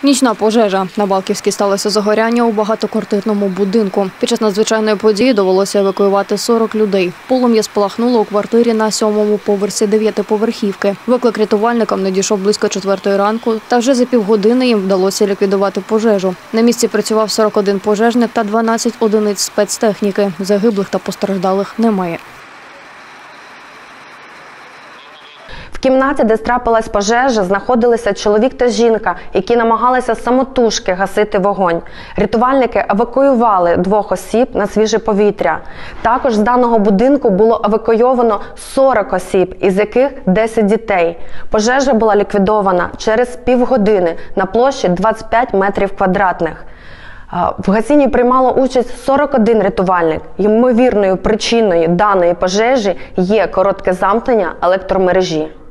Нічна пожежа. На Балківській сталося загоряння у багатоквартирному будинку. Під час надзвичайної події довелося евакуювати 40 людей. Полум'я спалахнуло у квартирі на 7-му поверсі 9-поверхівки. Виклик рятувальникам надійшов близько 4-ї ранку, та вже за півгодини їм вдалося ліквідувати пожежу. На місці працював 41 пожежник та 12 одиниць спецтехніки. Загиблих та постраждалих немає. В кімнаті, де трапилась пожежа, знаходилися чоловік та жінка, які намагалися самотужки гасити вогонь. Рятувальники евакуювали 2 осіб на свіже повітря. Також з даного будинку було евакуйовано 40 осіб, із яких 10 дітей. Пожежа була ліквідована через півгодини на площі 25 метрів квадратних. В гасінні приймало участь 41 рятувальник. Ймовірною причиною даної пожежі є коротке замкнення електромережі.